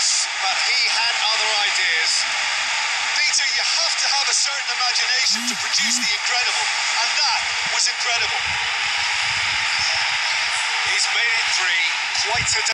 goals, but he had other ideas. Peter, you have to have a certain imagination to produce the incredible, and that was incredible. He's made it three, quite a